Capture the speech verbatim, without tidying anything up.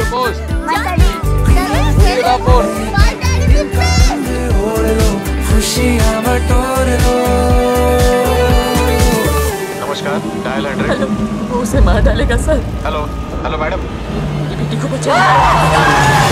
Post. नमस्कार, dial hundred. Hello, वो उसे मार डालेगा सर। हेलो हेलो मैडम, ये बेटी को बचाओ।